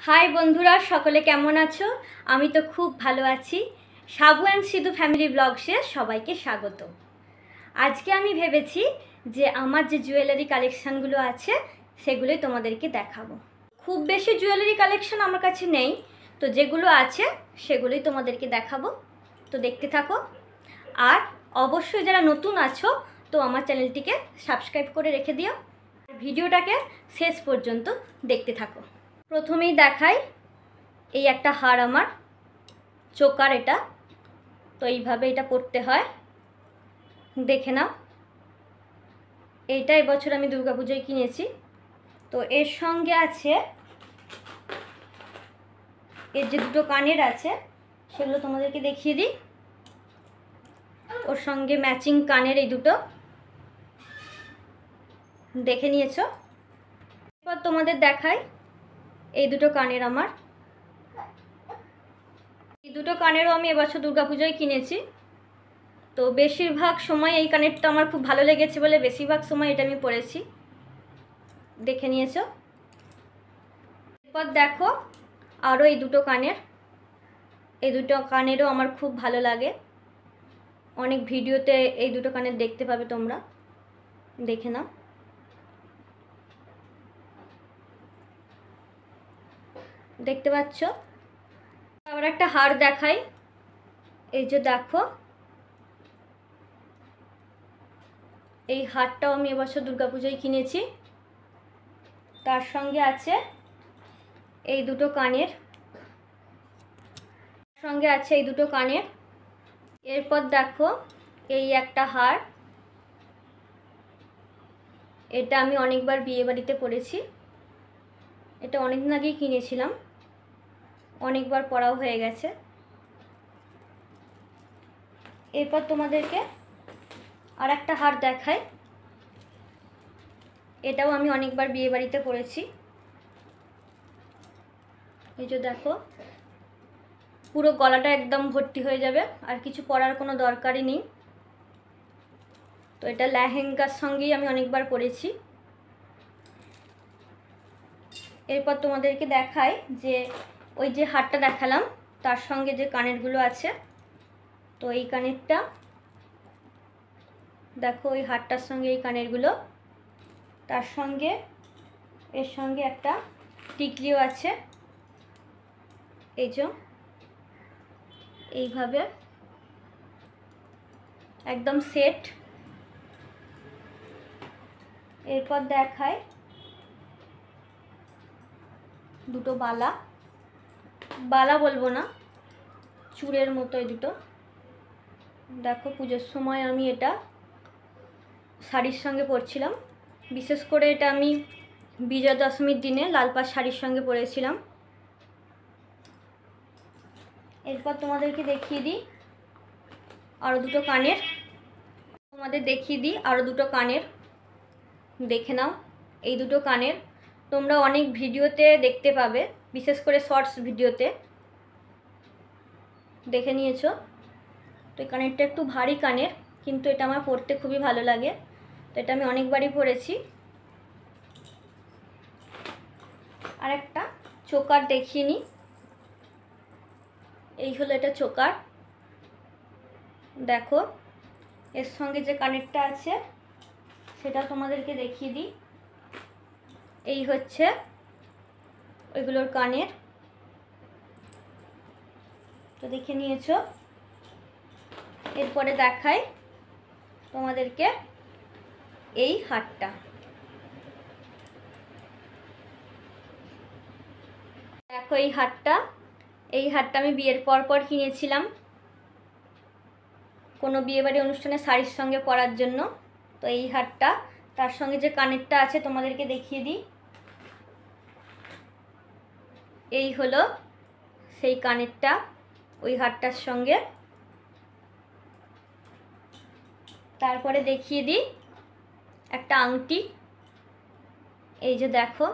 High বন্ধুরা, সকলে কেমন আছো? আমি তো খুব ভালো আছি। সাবু অ্যান্ড সিধু ফ্যামিলি ব্লগসে সবাইকে স্বাগত। আজকে আমি ভেবেছি যে আমার যে জুয়েলারি কালেকশানগুলো আছে সেগুলোই তোমাদেরকে দেখাবো। খুব বেশি জুয়েলারি কালেকশান আমার কাছে নেই, তো যেগুলো আছে সেগুলোই তোমাদেরকে দেখাবো। তো দেখতে থাকো। আর অবশ্যই যারা নতুন আছো তো আমার চ্যানেলটিকে সাবস্ক্রাইব করে রেখে দিও। ভিডিওটাকে শেষ পর্যন্ত দেখতে থাকো। প্রথমেই দেখাই, এই একটা হার আমার চোকার, এটা তো এইভাবে এটা পরতে হয়, দেখে নাও। এইটা এবছর আমি দুর্গাপুজোয় কিনেছি। তো এর সঙ্গে আছে এর যে দুটো কানের আছে সেগুলো তোমাদেরকে দেখিয়ে দিই। ওর সঙ্গে ম্যাচিং কানের এই দুটো দেখে নিয়েছো। এরপর তোমাদের দেখাই এই দুটো কানের আমার। এই দুটো কানেরও আমি এবছর দুর্গাপুজোয় কিনেছি। তো বেশিরভাগ সময় এই কানেরটা আমার খুব ভালো লেগেছে বলে বেশিরভাগ সময় এটা আমি পরেছি, দেখে নিয়েছো। এরপর দেখো আরও এই দুটো কানের, এই দুটো কানেরও আমার খুব ভালো লাগে। অনেক ভিডিওতে এই দুটো কানের দেখতে পাবে তোমরা, দেখে নাও। দেখতে পাচ্ছ। আবার একটা হার দেখাই, এই যে দেখো, এই হারটাও আমি এবছর দুর্গাপুজোয় কিনেছি। তার সঙ্গে আছে এই দুটো কানের, সঙ্গে আছে এই দুটো কানের। এরপর দেখো এই একটা হার, এটা আমি অনেকবার বিয়ে বাড়িতে পরেছি। এটা অনেকদিন আগেই কিনেছিলাম, অনেকবার পরাও হয়ে গেছে। এরপর তোমাদেরকে আর একটা হার দেখাই, এটাও আমি অনেকবার বিয়ে বাড়িতে পরেছি। এই যে দেখো, পুরো গলাটা একদম ভর্তি হয়ে যাবে, আর কিছু পরার কোনো দরকারই নেই। তো এটা লেহেঙ্গার সঙ্গেই আমি অনেকবার পরেছি। এরপর তোমাদেরকে দেখাই যে ওই যে হারটা দেখালাম তার সঙ্গে যে কানেরগুলো আছে। তো এই কানেরটা দেখো, ওই হারটার সঙ্গে এই কানেরগুলো, তার সঙ্গে এর সঙ্গে একটা টিকলিও আছে। এই যে এইভাবে একদম সেট। এরপর দেখায় দুটো বালা, বালা বলবো না, চূড়ের মতো এই দুটো। দেখো পুজোর সময় আমি এটা শাড়ির সঙ্গে পরছিলাম, বিশেষ করে এটা আমি বিজয়া দশমীর দিনে লাল পাড় শাড়ির সঙ্গে পরেছিলাম। এরপর তোমাদেরকে দেখিয়ে দিই আরও দুটো কানের, দেখে নাও। এই দুটো কানের তোমরা অনেক ভিডিওতে দেখতে পাবে, বিশেষ করে শর্টস ভিডিওতে দেখে নিয়েছো। তো এই কানেরটা একটু ভারী কানের, কিন্তু এটা আমার পরতে খুবই ভালো লাগে, তো এটা আমি অনেকবারই পরেছি। আর একটা চোকার দেখিয়ে নিই, এই হলো এটা চোকার। দেখো এর সঙ্গে যে কানেরটা আছে সেটা তোমাদেরকে দেখিয়ে দিই। এই হচ্ছে ওইগুলোর কানের, তো দেখে নিয়েছো। এরপরে দেখাই তোমাদেরকে এই হারটা। দেখো এই হারটা আমি বিয়ের পর কিনেছিলাম কোনো বিয়েবাড়ি অনুষ্ঠানে শাড়ির সঙ্গে পরার জন্য। তো এই হারটা, তার সঙ্গে যে কানেরটা আছে তোমাদেরকে দেখিয়ে দিই। এই হলো সেই কানেরটা ওই হারটার সঙ্গে। তারপরে দেখিয়ে দিই একটা আংটি, এই যে দেখো।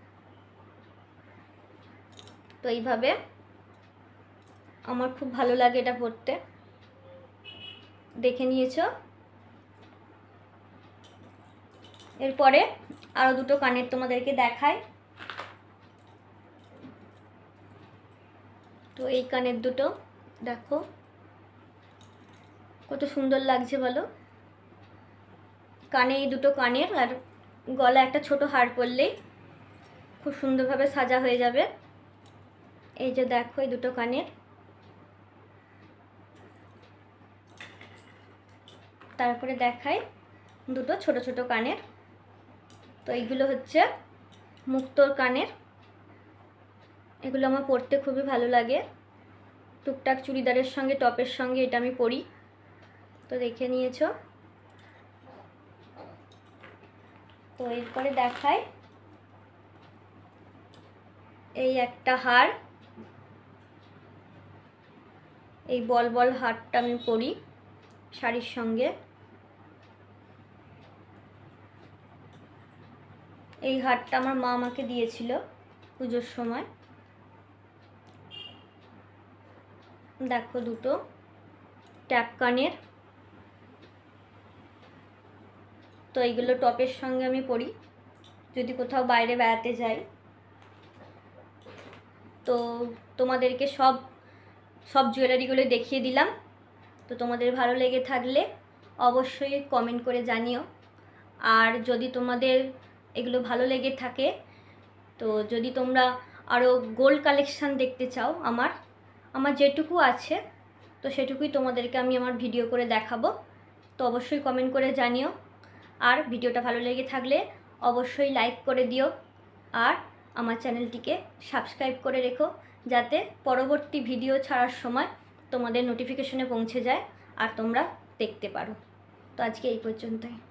তো এইভাবে আমার খুব ভালো লাগে এটা পরতে, দেখে নিয়েছো। এরপরে আরও দুটো কানের তোমাদেরকে দেখাই। তো এই কানের দুটো দেখো কত সুন্দর লাগছে বলো। কানে এই দুটো কানের আর গলা একটা ছোট হার পরলেই খুব সুন্দরভাবে সাজা হয়ে যাবে। এই যে দেখো এই দুটো কানের। তারপরে দেখাই দুটো ছোট ছোট কানের। তো এইগুলো হচ্ছে মুক্তোর কানের। এগুলো আমার পরতে খুবই ভালো লাগে, টুকটাক চুড়িদারের সঙ্গে টপের সঙ্গে এটা আমি পরি। তো দেখে নিয়েছো। তো এরপরে দেখাই এই একটা হার, এই বল বল হারটা আমি পরি শাড়ির সঙ্গে। এই হারটা আমার মা আমাকে দিয়েছিল পুজোর সময়। দেখো দুটো ট্যাপ কানের। তো এইগুলো টপের সঙ্গে আমি পরি যদি কোথাও বাইরে বেড়াতে যাই। তো তোমাদেরকে সব জুয়েলারিগুলো দেখিয়ে দিলাম। তো তোমাদের ভালো লেগে থাকলে অবশ্যই কমেন্ট করে জানিও। আর যদি তোমাদের এগুলো ভালো লেগে থাকে, তো যদি তোমরা আরও গোল্ড কালেকশান দেখতে চাও আমার যেটুকু আছে, তো সেটুকুই তোমাদেরকে আমি আমার ভিডিও করে দেখাবো। তো অবশ্যই কমেন্ট করে জানিও। আর ভিডিওটা ভালো লেগে থাকলে অবশ্যই লাইক করে দিও। আর আমার চ্যানেলটিকে সাবস্ক্রাইব করে রেখো, যাতে পরবর্তী ভিডিও ছাড়ার সময় তোমাদের নোটিফিকেশনে পৌঁছে যায় আর তোমরা দেখতে পারো। তো আজকে এই পর্যন্তই।